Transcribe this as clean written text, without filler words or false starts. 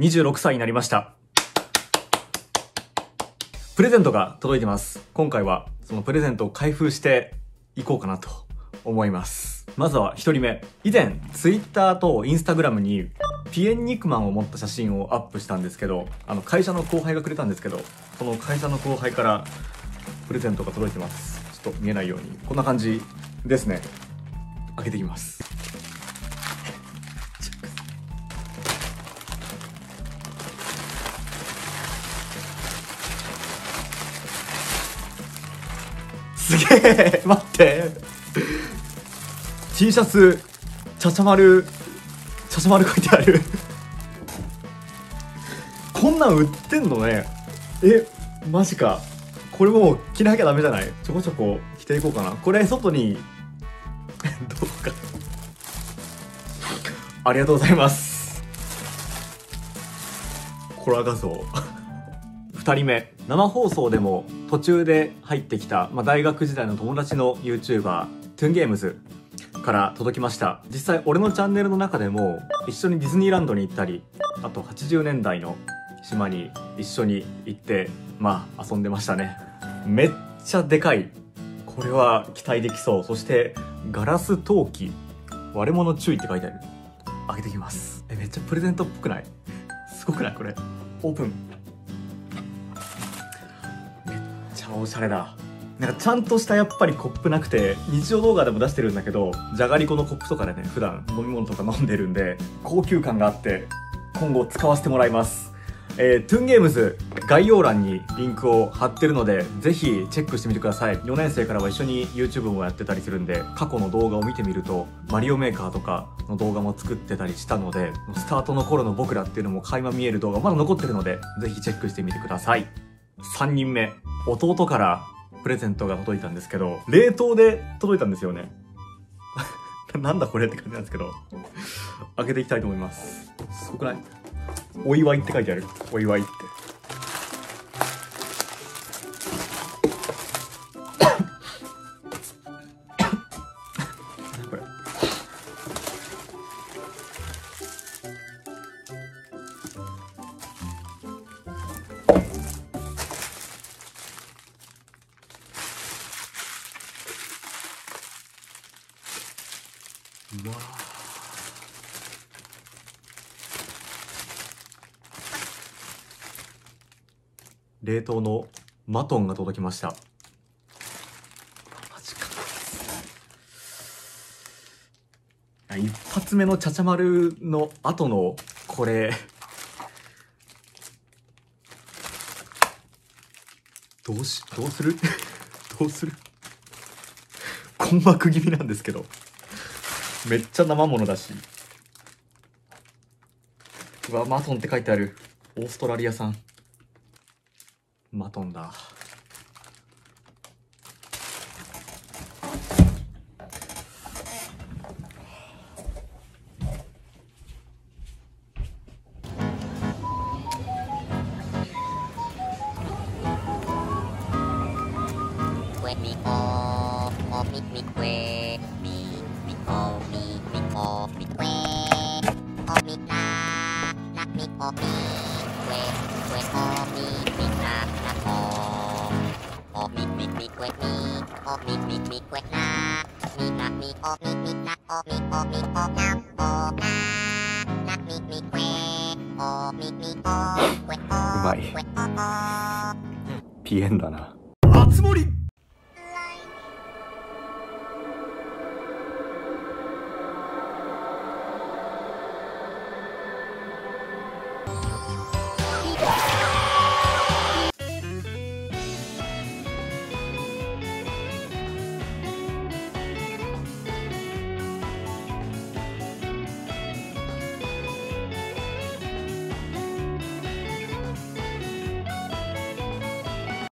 26歳になりました。プレゼントが届いてます。今回はそのプレゼントを開封していこうかなと思います。まずは1人目。以前 Twitter と Instagram にピエン肉まんを持った写真をアップしたんですけど、会社の後輩がくれたんですけど、その会社の後輩からプレゼントが届いてます。ちょっと見えないようにこんな感じですね。開けていきます。すげえ待ってT シャツちゃちゃ丸書いてあるこんなん売ってんのね。マジか。これもう着なきゃダメじゃない。ちょこちょこ着ていこうかな。これ外にどうかありがとうございます。コラ画像2人目。生放送でも途中で入ってきた、大学時代の友達の YouTuber トゥンゲームズから届きました。実際俺のチャンネルの中でも一緒にディズニーランドに行ったり、あと80年代の島に一緒に行って遊んでましたね。めっちゃでかい。これは期待できそう。そしてガラス陶器割れ物注意って書いてある。開けてきます。めっちゃプレゼントっぽくない？すごくない？これオープン。めっちゃおしゃれだ。なんかちゃんとしたやっぱりコップなくて、日常動画でも出してるんだけど、じゃがりこのコップとかでね、普段飲み物とか飲んでるんで高級感があって、今後使わせてもらいます。トゥンゲームズ概要欄にリンクを貼ってるので、ぜひチェックしてみてください。4年生からは一緒に YouTube もやってたりするんで、過去の動画を見てみるとマリオメーカーとかの動画も作ってたりしたので、スタートの頃の僕らっていうのも垣間見える動画まだ残ってるので、ぜひチェックしてみてください。3人目。弟からプレゼントが届いたんですけど、冷凍で届いたんですよねなんだこれって感じなんですけど、開けていきたいと思います。すごくない？お祝いって書いてある。お祝いって何これ。うわー、冷凍のマトンが届きました。マジか。一発目のちゃちゃ丸の後のこれどうするどうする困惑気味なんですけど、めっちゃ生ものだし。うわ、マトンって書いてある。オーストラリア産マトンだ。うまい。ピエンだな。あつ森